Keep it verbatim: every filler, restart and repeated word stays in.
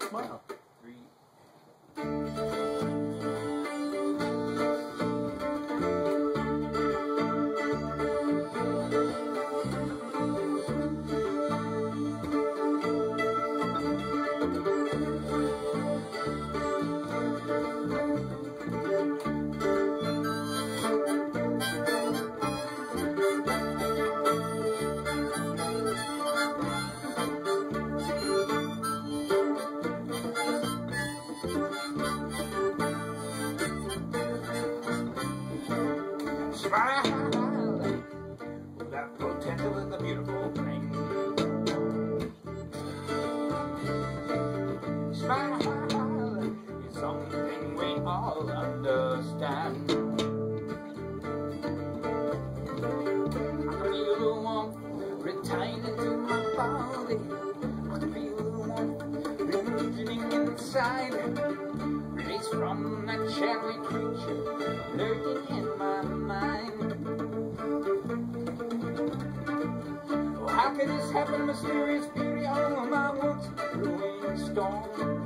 smile. Three. Smile, that potential is a beautiful thing. Smile is something we all understand. I can feel the warmth returning to my body. I can feel the warmth returning inside. Released from that shadowy creature lurking in my mind. Oh, how could this happen? Mysterious beauty on my once brewing storm.